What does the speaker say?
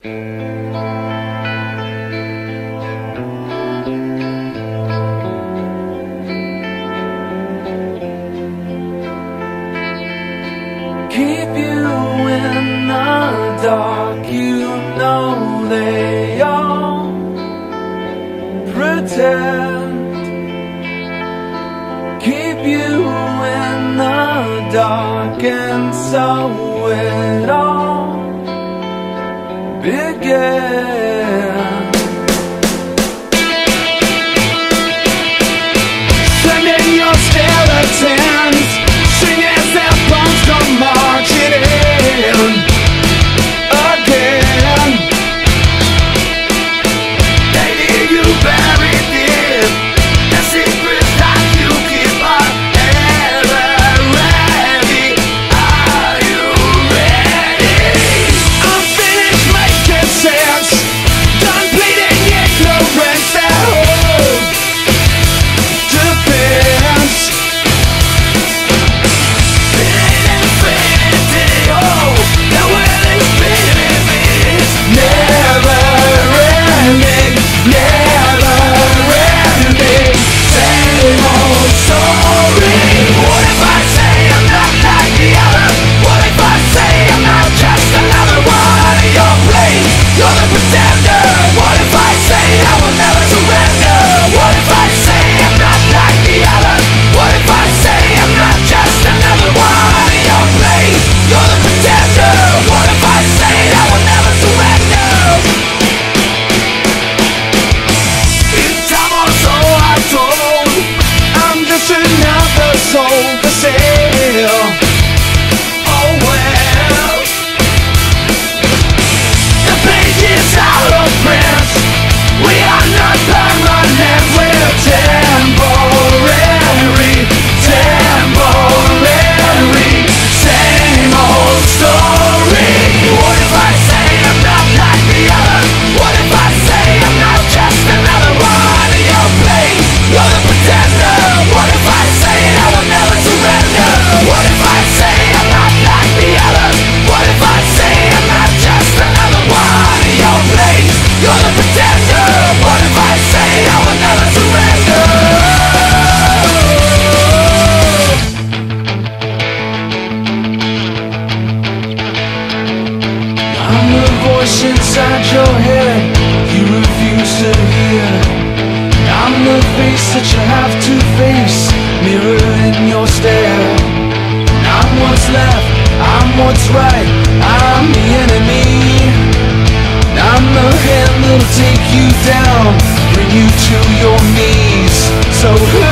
Keep you in the dark, you know they all pretend. Keep you in the dark, and so it all began. Send in your skeletons, sing as their bones come marching in again. They leave you buried deep, the secrets that you keep are ever ready. Are you ready? I'm finished making sense, done bleeding ignorance that hope defense. Soul for sale. Oh well, the page is out of print. We are not permanent, we're temporary, temporary. Same old story. What if I say I'm not like the others? What if I say I'm not just another one of your plays? You're the pretender. What if I say I will never surrender? What if I say I'm not like the others? What if I say I'm not just another one of your plays? You're the pretender. What if I say I will never surrender? I'm the voice inside your head you refuse to hear. I'm the face that you have to face, mirror in your stare. I'm what's left, I'm what's right, I'm the enemy. I'm the hand that'll take you down, bring you to your knees. So